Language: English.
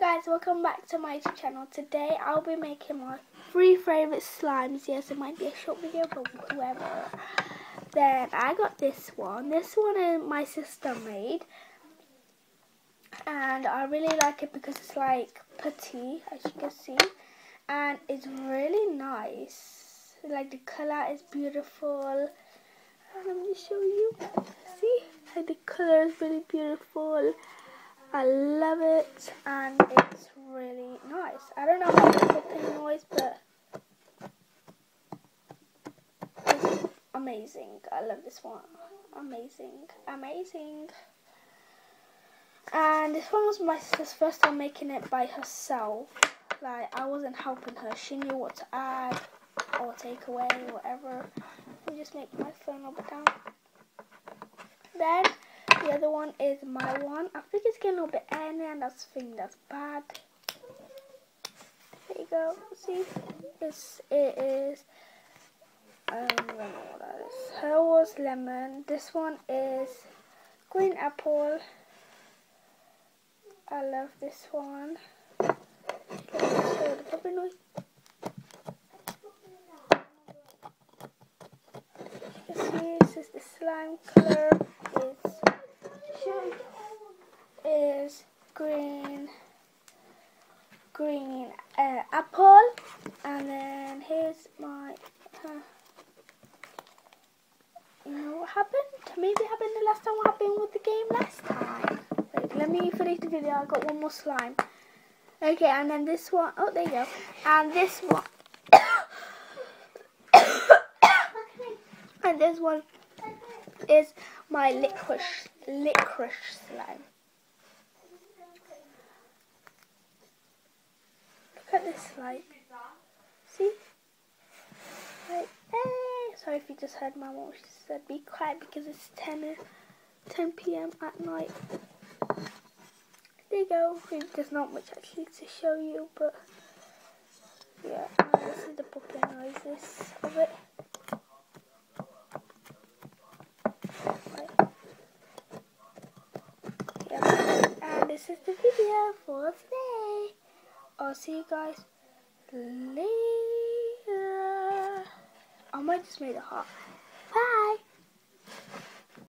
guys, welcome back to my YouTube channel. Today I'll be making my 3 favourite slimes. Yes, it might be a short video, but whoever. Then I got this one. This one is my sister made. And I really like it because it's like petite, as you can see. And it's really nice. Like the colour is beautiful. Let me show you. See? Like the colour is really beautiful. I love it, and it's really nice. I don't know how to put the noise, but it's amazing. I love this one. Amazing. And this one was my sister's first time making it by herself. Like, I wasn't helping her. She knew what to add or take away, whatever. Let me just make my phone a bit down. Then the other one is my one. I think it's getting a little bit airy, and that's bad. There you go. See, it is. I don't know what that is. Her was lemon. This one is green apple. I love this one. Let me show the puppy noise. You see, this is the slime color. Is green apple, and then here's my you know what happened? Maybe it happened the last time. What happened with the game last time? Wait, let me finish the video. I got one more slime. Okay, and then this one. Oh, there you go. And this one. And this one is my licorice slime. Look at this slime. See? Like, sorry if you just heard my mom. She said be quiet because it's 10 p.m. at night. There you go. There's not much actually to show you, but yeah. This is the puppy noises of it. And this is the video for today. I'll see you guys later. I might just make it hot.